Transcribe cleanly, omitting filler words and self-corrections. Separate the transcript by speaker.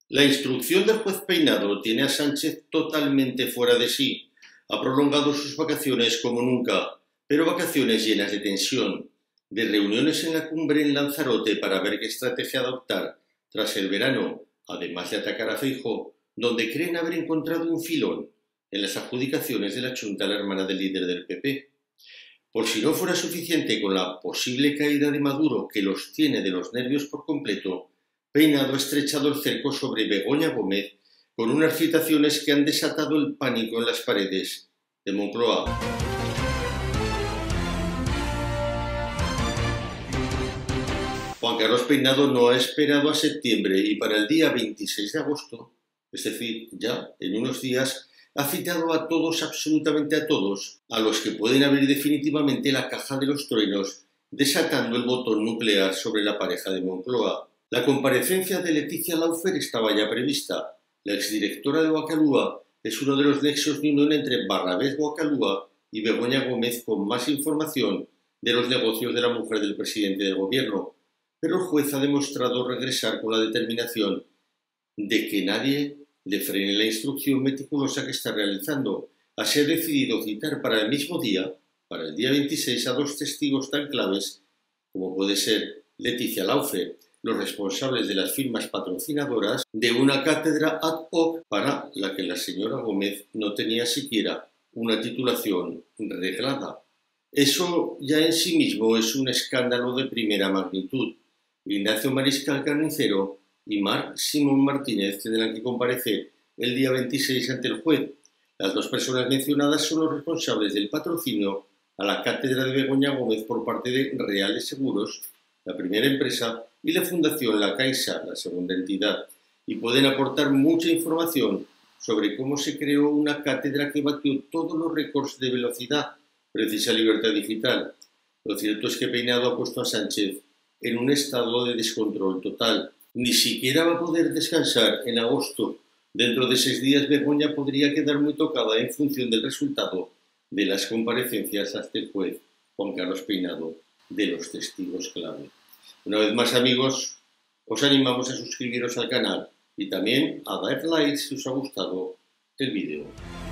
Speaker 1: La instrucción del juez Peinado tiene a Sánchez totalmente fuera de sí. Ha prolongado sus vacaciones como nunca, pero vacaciones llenas de tensión, de reuniones en la cumbre en Lanzarote para ver qué estrategia adoptar tras el verano, además de atacar a Feijóo, donde creen haber encontrado un filón en las adjudicaciones de la Chunta a la hermana del líder del PP. Por si no fuera suficiente con la posible caída de Maduro, que los tiene de los nervios por completo, Peinado ha estrechado el cerco sobre Begoña Gómez con unas citaciones que han desatado el pánico en las paredes de Moncloa. Juan Carlos Peinado no ha esperado a septiembre y para el día 26 de agosto, es decir, ya en unos días, ha citado a todos, absolutamente a todos, a los que pueden abrir definitivamente la caja de los truenos, desatando el botón nuclear sobre la pareja de Moncloa. La comparecencia de Leticia Laufer estaba ya prevista. La exdirectora de Boacalúa es uno de los nexos de unión entre Barrabés Boacalúa y Begoña Gómez con más información de los negocios de la mujer del presidente del gobierno. Pero el juez ha demostrado regresar con la determinación de que nadie le frene la instrucción meticulosa que está realizando. Así ha decidido citar para el mismo día, para el día 26, a dos testigos tan claves como puede ser Leticia Laufer, los responsables de las firmas patrocinadoras de una cátedra ad hoc para la que la señora Gómez no tenía siquiera una titulación reglada. Eso ya en sí mismo es un escándalo de primera magnitud. Ignacio Mariscal Carnicero y Marc Simón Martínez tendrán que comparecer el día 26 ante el juez. Las dos personas mencionadas son los responsables del patrocinio a la cátedra de Begoña Gómez por parte de Reales Seguros, la primera empresa, y la Fundación La Caixa, la segunda entidad, y pueden aportar mucha información sobre cómo se creó una cátedra que batió todos los récords de velocidad, precisa libertad digital. Lo cierto es que Peinado ha puesto a Sánchez en un estado de descontrol total. Ni siquiera va a poder descansar en agosto. Dentro de 6 días Begoña podría quedar muy tocada en función del resultado de las comparecencias ante el juez Juan Carlos Peinado de los testigos clave. Una vez más, amigos, os animamos a suscribiros al canal y también a dar like si os ha gustado el vídeo.